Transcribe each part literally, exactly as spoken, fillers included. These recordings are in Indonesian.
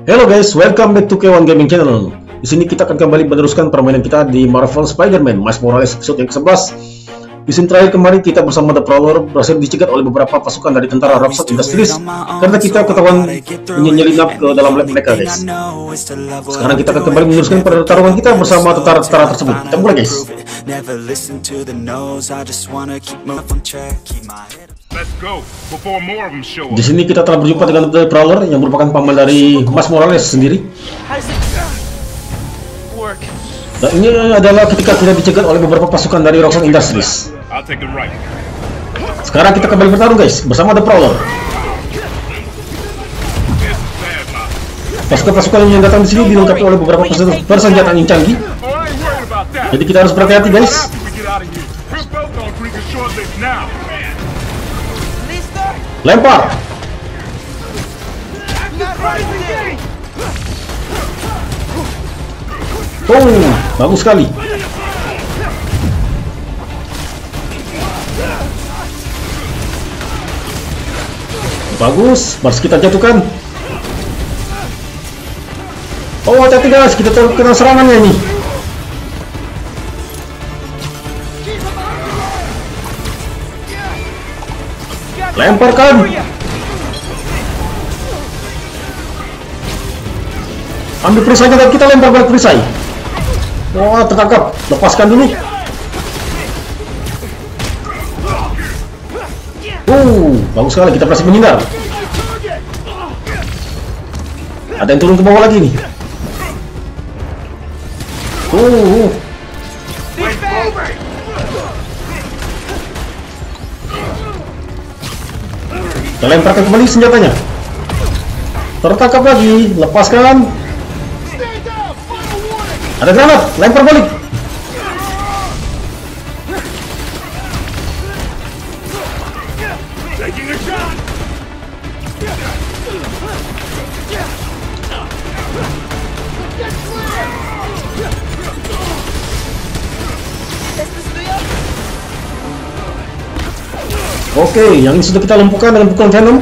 Hello guys, welcome back to K one Gaming Channel. Di sini kita akan kembali meneruskan permainan kita di Marvel Spider-Man Miles Morales episode yang ke-sebelas. Di scene terakhir kemarin kita bersama The Prowler berhasil dicegat oleh beberapa pasukan dari tentara Rockstone Industries karena kita ketahuan menyelinap ke dalam lab mereka guys. Sekarang kita akan kembali meneruskan pertarungan kita bersama tentara-tentara tersebut. Kita mulai guys. Di sini kita telah berjumpa dengan The Prowler yang merupakan paman dari Miles Morales sendiri. Dan ini adalah ketika kita dicegat oleh beberapa pasukan dari Rockstone Industries. Sekarang kita kembali bertarung guys bersama The Prowler. Pasukan-pasukan yang datang di sini dilengkapi oleh beberapa persenjataan yang canggih. Jadi kita harus berhati-hati guys. Lempar. Oh, bagus sekali. Bagus, harus kita jatuhkan. Oh, hati-hati guys, kita terkena serangannya ini. Lemparkan. Ambil perisainya dan kita lempar balik perisai. Wah, tertangkap. Lepaskan dulu. Uh, bagus sekali, kita berhasil menghindar. Ada yang turun ke bawah lagi nih. Uh. Kita lemparkan kembali senjatanya. Tertangkap lagi, lepaskan. Ada granat, lempar balik. Oke, yang ini sudah kita lumpuhkan dengan pukulan Venom.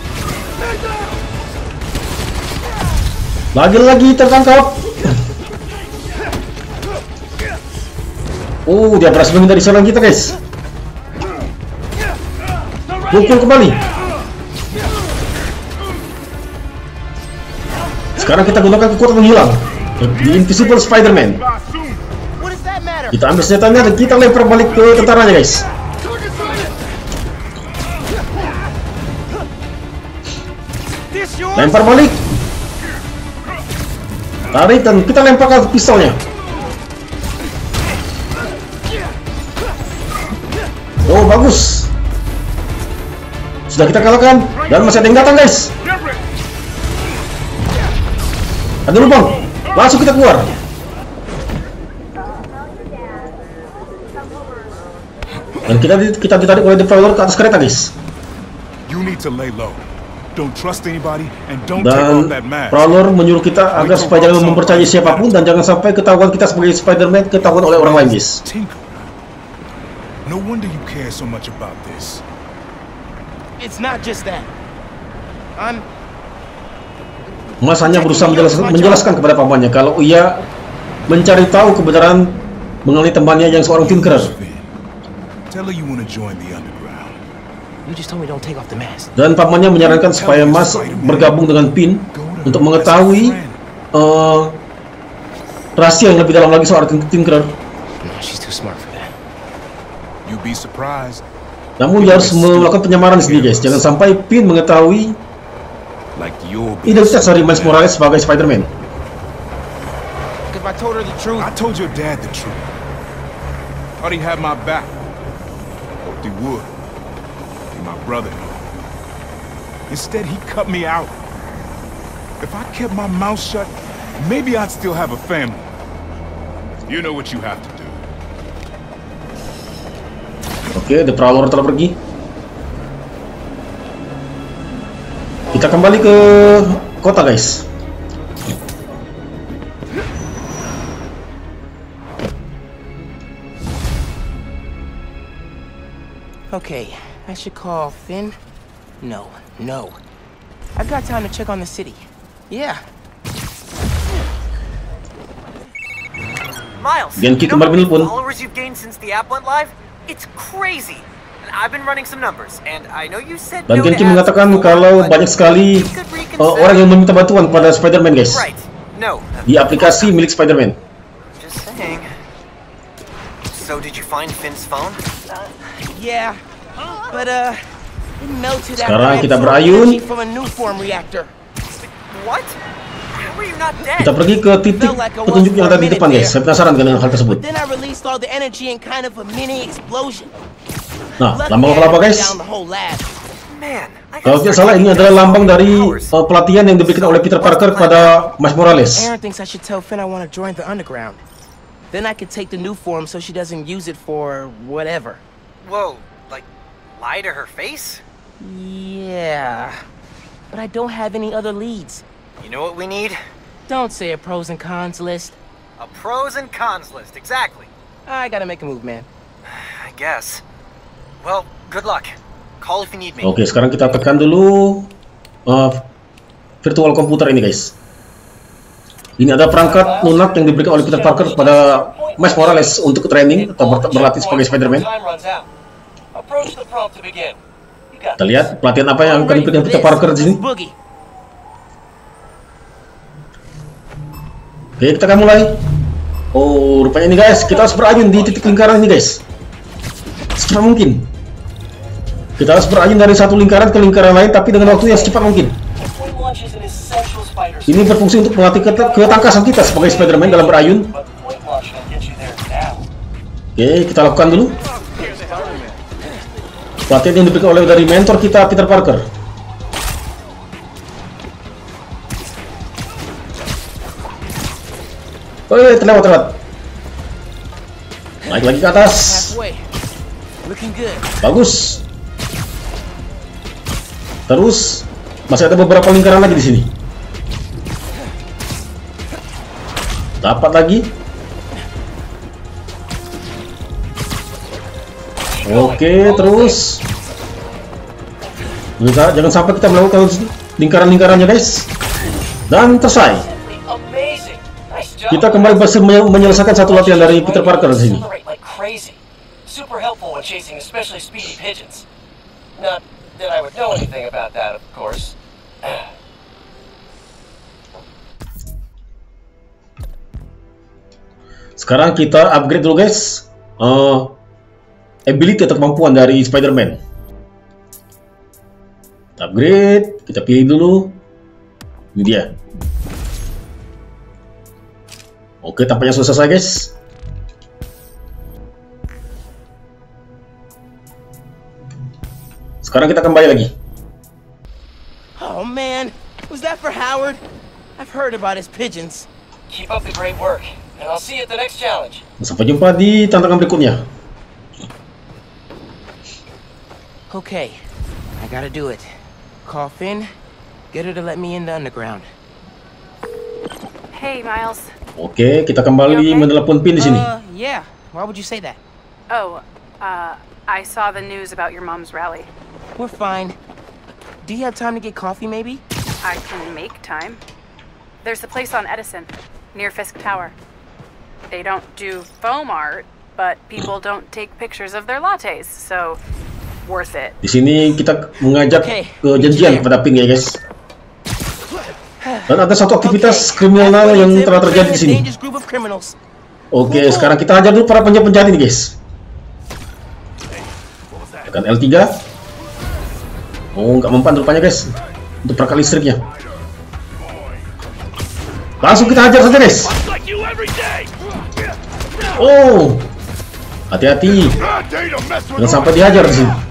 Lagi-lagi tertangkap. Oh, dia berhasil menghindari serangan kita guys. Pukul kembali. Sekarang kita gunakan kekuatan menghilang, The Invisible Spider-Man. Kita ambil senjatanya dan kita lempar balik ke tentaranya guys. Lempar balik. Tarik dan kita lemparkan pistolnya. Oh, bagus. Sudah kita kalahkan dan masih ada yang datang guys. Ada lubang. Langsung kita keluar. Dan kita kita ditarik oleh The Prowler ke atas kereta guys. Dan Prowler menyuruh kita agar supaya jangan mempercayai siapapun dan jangan sampai ketahuan kita sebagai Spider-Man ketahuan oleh orang lain guys. No wonder you care so much about this. It's not just that. I'm Mas hanya berusaha menjelaskan, menjelaskan kepada pamannya kalau ia mencari tahu kebenaran mengenai temannya yang seorang tinkerer. Tell her you want to join the underground. You just told me don't take off the mask. Dan pamannya menyarankan supaya Mas bergabung dengan Pin untuk mengetahui uh, rahasia yang lebih dalam lagi soal tinkerer. No, she's too smart for that. You'll be surprised. Namun dia harus melakukan penyamaran sendiri guys. Jangan sampai Pin mengetahui like identitas dari Miles Morales sebagai Spider-Man. If I told her the truth, I told your dad the truth. Thought he had my back. Hoped he would. Be my brother. Instead, he cut me out. If I kept my mouth shut, maybe I'd still have a family. You know what you have to do. Oke, The Prowler telah pergi. Kita kembali ke kota guys. Okay, I should call Finn. No, no. I've got time to check on the city. Yeah, Miles, Genki you know how kembali many menelpon. followers you've gained since the app went live? It's crazy. And I've been running some numbers, and I know you said Dan no to Genki ads mengatakan before, kalau but banyak sekali you could reconsider. uh, orang yang meminta bantuan pada Spider-Man, guys. Right. No. Di aplikasi milik Spider-Man. Just saying. So did you find Finn's phone? Yeah, but uh, it melted Sekarang after I kita absorbed berayun. energy from a new form reactor. What? How are you not dead? Kita pergi ke titik petunjuk yang ada di depan, guys. Saya penasaran dengan hal tersebut. Then I released all the energy in kind of a mini explosion. Nah, Luckily, lambang I apa, burned guys? down the whole lab. Man, I Kalau gotta tidak start salah, ini taking adalah those lambang dari powers. uh, pelatihan yang diberikan oleh Peter Parker kepada Miles Morales. Aaron thinks I should tell Finn I want to join the underground. Then I could take the new form so she doesn't use it for whatever. Whoa, like lie to her face? Yeah, but I don't have any other leads. You know what we need? Don't say a pros and cons list. A pros and cons list, exactly. I gotta make a move, man. I guess. Well, good luck. Call if you need me. Oke, sekarang kita tekan dulu uh, virtual komputer ini, guys. Ini ada perangkat lunak yang diberikan oleh Peter Parker kepada Miles Morales untuk training atau ber berlatih sebagai Spider-Man. Kita lihat pelatihan apa yang akan diberikan Peter Parker di sini. Oke, kita akan mulai. Oh, rupanya ini, guys, kita harus berayun di titik lingkaran ini, guys. Secepat mungkin. Kita harus berayun dari satu lingkaran ke lingkaran lain, tapi dengan waktu yang secepat mungkin. Ini berfungsi untuk melatih ketangkasan kita sebagai Spider-Man dalam berayun. Oke, kita lakukan dulu. Pelatihan yang diberikan oleh dari mentor kita, Peter Parker. Oh, terlewat, terlewat. Naik lagi ke atas. Bagus. Terus masih ada beberapa lingkaran lagi di sini. Dapat lagi. Oke, terus. Kita, jangan sampai kita melakukan lingkaran-lingkarannya, guys. Dan selesai. Kita kembali berhasil menyelesaikan satu latihan dari Peter Parker di sini. Sekarang kita upgrade dulu, guys, uh, ability atau kemampuan dari Spider-Man. Upgrade, kita pilih dulu. Ini dia. Oke, tampaknya sudah selesai, guys. Sekarang kita kembali lagi. Oh man, was that for Howard? I've heard about his pigeons. Keep up the great work, and I'll see you at the next challenge. Sampai jumpa di tantangan berikutnya. Okay, I gotta do it. Call Finn, get her to let me in the underground. Hey, Miles. Oke, kita kembali Okay. menelepon Finn di sini. Uh, yeah. Why would you say that? Oh, uh, I saw the news about your mom's rally. We're fine. Do you have time to get coffee, maybe? I can make time. There's a place on Edison, near Fisk Tower. They don't do foam art, but people don't take pictures of their lattes, so worth it. Di sini kita mengajak Oke, ke janjian kepada Finn, ya, guys. Dan ada satu aktivitas kriminal yang telah terjadi di sini. Oke, sekarang kita hajar dulu para penjahat-penjahat ini, guys. Tekan L tiga. Oh, nggak mempan rupanya, guys, untuk perangkat listriknya. Langsung kita hajar saja, guys. Oh, hati-hati, jangan sampai dihajar di sini.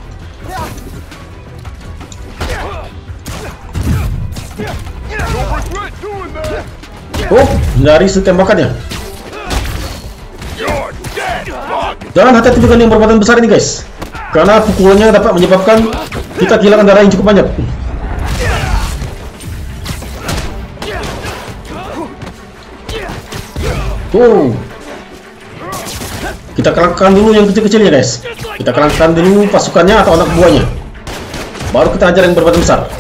Oh, hindari tembakannya. Jangan hati-hati dengan yang berbadan besar ini, guys, karena pukulannya dapat menyebabkan kita kehilangan darah yang cukup banyak. Oh, kita kalahkan dulu yang kecil-kecilnya, guys. Kita kalahkan dulu pasukannya atau anak buahnya, baru kita hajar yang berbadan besar.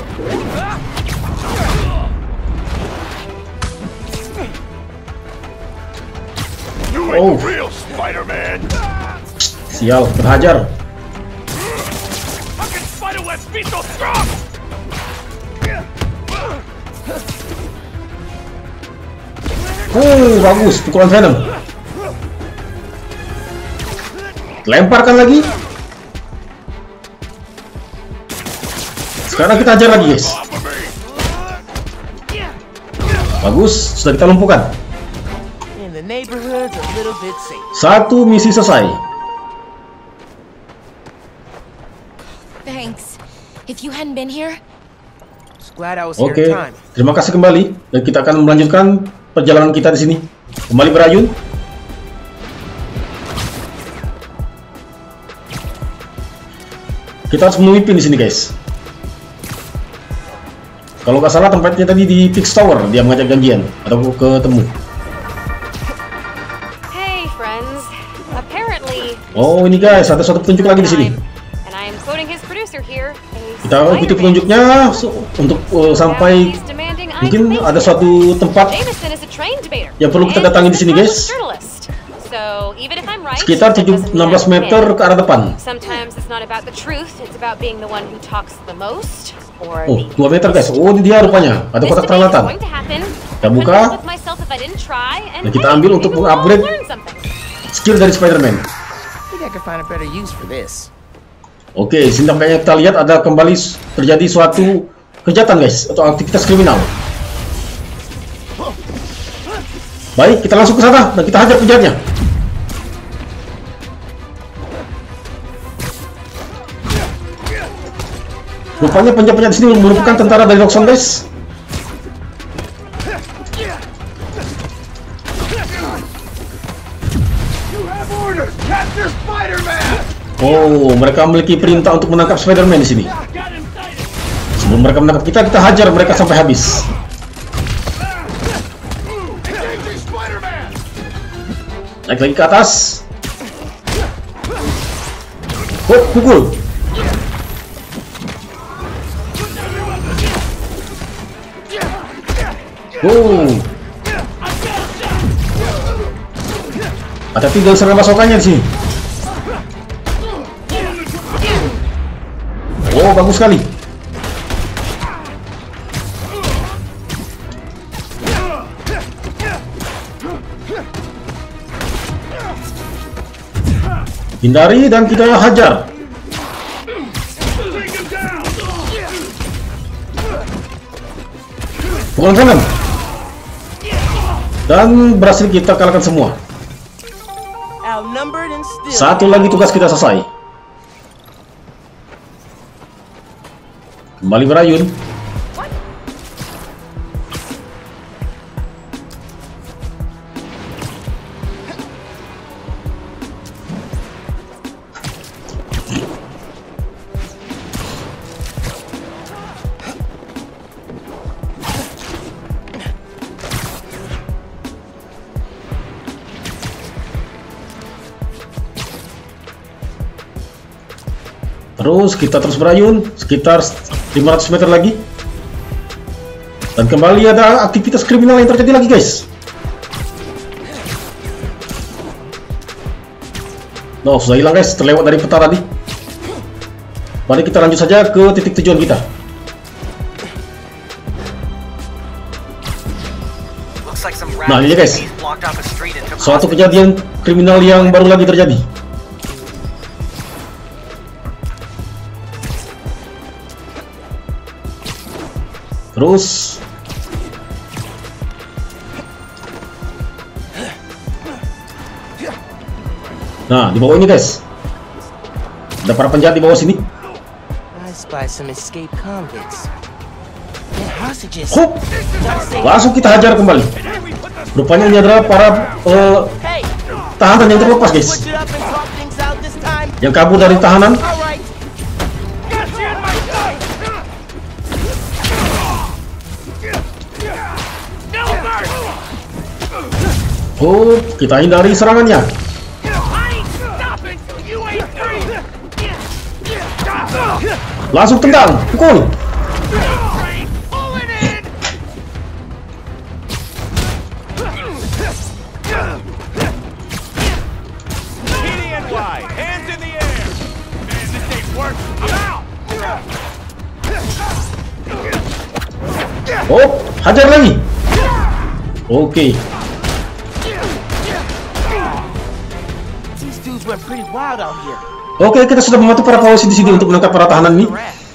Oh, sial, terhajar. Oh, bagus, pukulan Venom. Lemparkan lagi. Sekarang kita hajar lagi, guys. Bagus, sudah kita lumpuhkan. Satu misi selesai. Thanks. If you hadn't been here. Oke, okay. Terima kasih kembali, dan kita akan melanjutkan perjalanan kita di sini. Kembali berayun. Kita harus menemui Pin di sini, guys. Kalau nggak salah tempatnya tadi di Fix Tower, dia mengajak janjian atau ketemu. Hey friends, apparently. Oh ini guys, ada suatu petunjuk lagi di sini. Kita ikuti petunjuknya untuk uh, sampai mungkin ada suatu tempat yang perlu kita datangi di sini, guys. Sekitar enam belas meter ke arah depan. Oh, dua meter, guys. Oh, ini dia rupanya. Ada kotak peralatan. Kita buka. Dan kita ambil untuk mengupgrade skill dari Spider-Man. Oke, di sini tampaknya kita lihat ada kembali terjadi suatu kejahatan, guys, atau aktivitas kriminal. Baik, kita langsung ke sana dan kita hajar penjahatnya. Rupanya penjahat-penjahat di sini merupakan tentara dari Roxxon, guys. Oh, mereka memiliki perintah untuk menangkap Spider-Man di sini. Sebelum mereka menangkap kita, kita hajar mereka sampai habis. Naik lagi ke atas. Oh, pukul. Oh. Ada tiga serangan pasokannya di sini. Oh, bagus sekali. Hindari dan kita hajar. Pukulan kanan. Dan berhasil kita kalahkan semua. Satu lagi tugas kita selesai. Kembali berayun. Terus kita terus berayun sekitar lima ratus meter lagi. Dan kembali ada aktivitas kriminal yang terjadi lagi, guys. No, sudah hilang, guys, terlewat dari peta tadi. Mari kita lanjut saja ke titik tujuan kita. Nah, ini guys, suatu kejadian kriminal yang baru lagi terjadi. Terus nah, di bawah ini, guys, ada para penjahat di bawah sini. Hup! Langsung kita hajar kembali. Rupanya ini adalah para uh, tahanan yang terlepas, guys, yang kabur dari tahanan. Oh, kita hindari serangannya. Langsung tendang, pukul. Oh, hajar lagi. Oke. These dudes went pretty wild out here. Oke, kita sudah membantu para polisi di sini untuk menangkap para tahanan ini.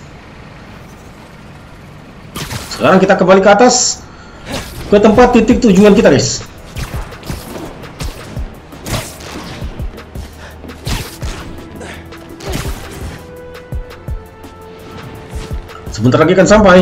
Sekarang kita kembali ke atas ke tempat titik tujuan kita, guys. Sebentar lagi akan sampai.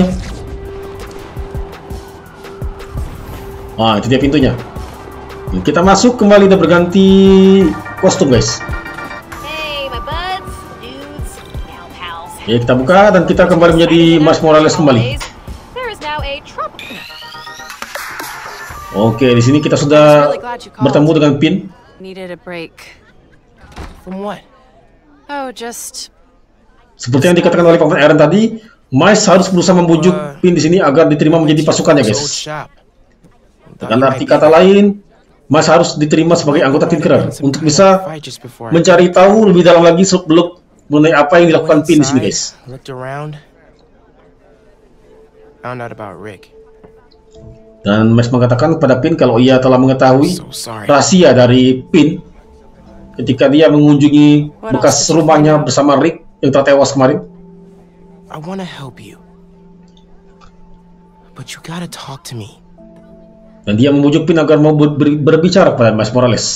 Wah, itu dia pintunya. Kita masuk kembali dan berganti kostum, guys. Hey, my buds, dudes, now pals. Ya, kita buka dan kita kembali menjadi Miles Morales kembali. There is now a trouble. Oke, di sini kita sudah bertemu dengan Pin. Needed a break. From what? Oh, just Seperti yang dikatakan oleh Paman Aaron tadi, Miles harus berusaha membujuk Pin di sini agar diterima menjadi pasukannya, Old guys. shop. Dengan arti kata lain, Miles harus diterima sebagai anggota Tinkerer untuk bisa mencari tahu lebih dalam lagi sebelum mengenai apa yang dilakukan Pin di sini, guys. Looked around. Found out about Rick. Dan Miles mengatakan kepada Pin kalau ia telah mengetahui So sorry. rahasia dari Pin ketika dia mengunjungi bekas rumahnya bersama Rick yang telah tewas kemarin. I want to help you. But you gotta talk to me. Dan dia membujuk Pin agar mau ber ber berbicara kepada Miles Morales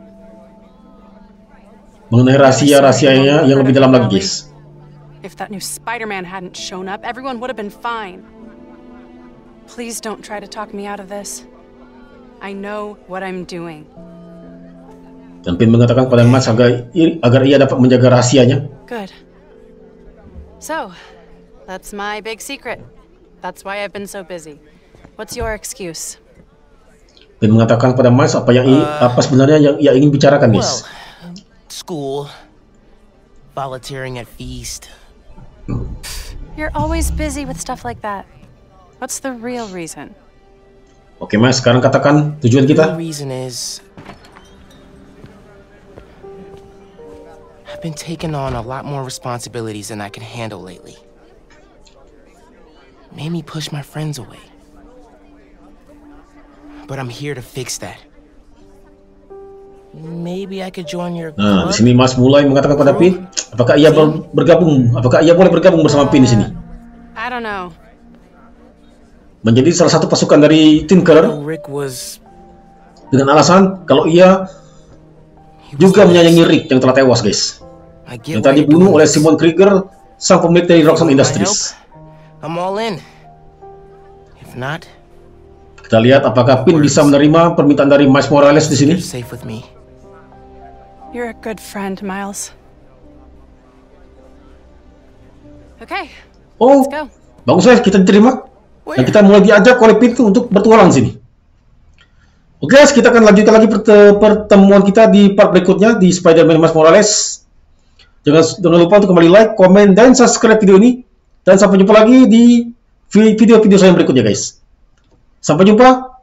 mengenai rahasia-rahasianya yang lebih dalam lagi, guys. if that new Spider-Man hadn't shown up, everyone would have been fine. Please don't try to talk me out of this. I know what I'm doing. Dan Pin mengatakan kepada Miles agar, agar ia dapat menjaga rahasianya. Good. So, that's my big secret. That's why I've been so busy. What's your excuse? Pin mengatakan kepada Miles apa yang i- apa sebenarnya yang ia ingin bicarakan, Well, guys. school, volunteering at Feast. You're always busy with stuff like that. What's the real reason? Oke, Miles, sekarang katakan tujuan The kita. reason is I've been taking on a lot more responsibilities than I can handle lately. Made me push my friends away. But I'm here to fix that. Maybe I could join your Nah, di club? sini Miles mulai mengatakan kepada Pin, apakah ia ber- bergabung, apakah ia boleh bergabung bersama Pin di sini, I don't know. menjadi salah satu pasukan dari Tinkerer Rick was dengan alasan kalau ia he was juga the menyayangi best. Rick yang telah tewas, guys, I get yang why tadi you're dibunuh doing oleh this. Simon Krieger, sang pemilik dari Roxxon Want my Industries. help? I'm all in. If not, Kita lihat apakah Pin bisa menerima permintaan dari Miles Morales di sini. you're safe with me. You're a good friend, Miles. Okay, Oh, let's go. bagus, guys, kita diterima. Dan kita mulai diajak oleh Pin untuk bertualang sini. Oke, guys, kita akan lanjutkan lagi perte- pertemuan kita di part berikutnya di Spider-Man Miles Morales. Jangan, jangan lupa untuk kembali like, komen, dan subscribe video ini. Dan sampai jumpa lagi di vi- video-video saya berikutnya, guys. Sampai jumpa.